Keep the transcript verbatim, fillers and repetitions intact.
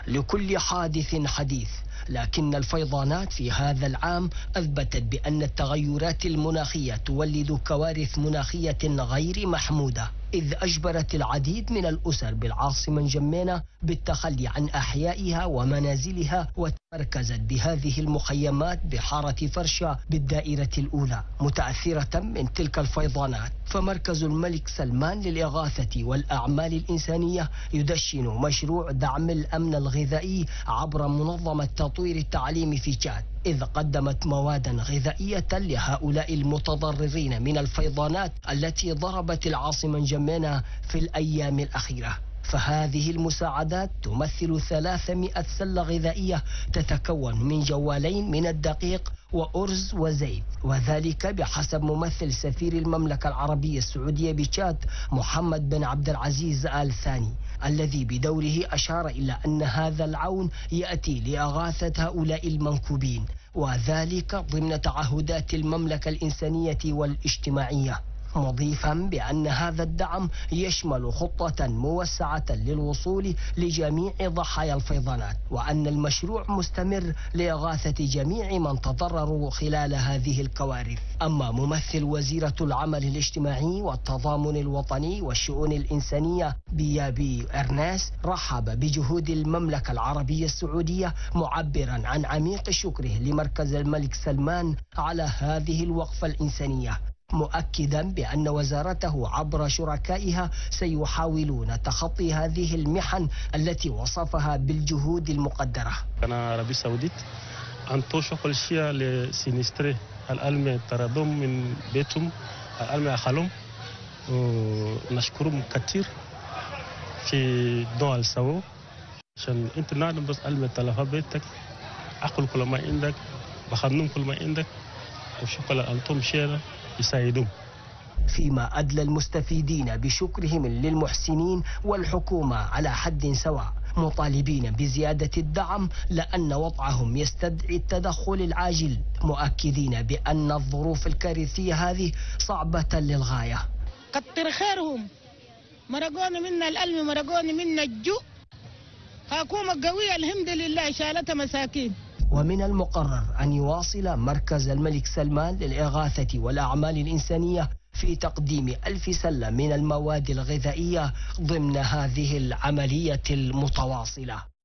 لكل حادث حديث، لكن الفيضانات في هذا العام أثبتت بأن التغيرات المناخية تولد كوارث مناخية غير محمودة، إذ أجبرت العديد من الأسر بالعاصمة نجمينا بالتخلي عن أحيائها ومنازلها، وتمركزت بهذه المخيمات بحارة فرشة بالدائرة الأولى متأثرة من تلك الفيضانات. فمركز الملك سلمان للإغاثة والأعمال الإنسانية يدشن مشروع دعم الأمن الغذائي عبر منظمة تطوير التعليم في تشاد، إذ قدمت مواد غذائية لهؤلاء المتضررين من الفيضانات التي ضربت العاصمة نجمينا في الأيام الأخيرة. فهذه المساعدات تمثل ثلاثمائة سلة غذائية تتكون من جوالين من الدقيق وأرز وزيت، وذلك بحسب ممثل سفير المملكة العربية السعودية بتشاد محمد بن عبد العزيز آل ثاني، الذي بدوره أشار إلى أن هذا العون يأتي لإغاثة هؤلاء المنكوبين، وذلك ضمن تعهدات المملكة الإنسانية والاجتماعية، مضيفا بأن هذا الدعم يشمل خطة موسعة للوصول لجميع ضحايا الفيضانات، وأن المشروع مستمر لإغاثة جميع من تضرروا خلال هذه الكوارث. أما ممثل وزيرة العمل الاجتماعي والتضامن الوطني والشؤون الإنسانية بيابي إرناس رحب بجهود المملكة العربية السعودية، معبرا عن عميق شكره لمركز الملك سلمان على هذه الوقفة الإنسانية، مؤكدا بأن وزارته عبر شركائها سيحاولون تخطي هذه المحن التي وصفها بالجهود المقدرة. أنا عربي سعوديت أنتو شكل شيء لسينستري الألم تردم من بيتهم الألم أخلهم، ونشكرهم كثير في دول سوا عشان أنت نادم بس ألم تلفا بيتك أكل كل ما عندك بخدم كل ما عندك، وشكرا أنتم شيء يساعدهم. فيما أدلى المستفيدين بشكرهم للمحسنين والحكومة على حد سواء، مطالبين بزيادة الدعم لأن وضعهم يستدعي التدخل العاجل، مؤكدين بأن الظروف الكارثية هذه صعبة للغاية. كتر خيرهم، مرقون منا الألم، مرقون منا الجوع، حكومة قوية الحمد لله شالتها مساكين. ومن المقرر أن يواصل مركز الملك سلمان للإغاثة والأعمال الإنسانية في تقديم ألف سلة من المواد الغذائية ضمن هذه العملية المتواصلة.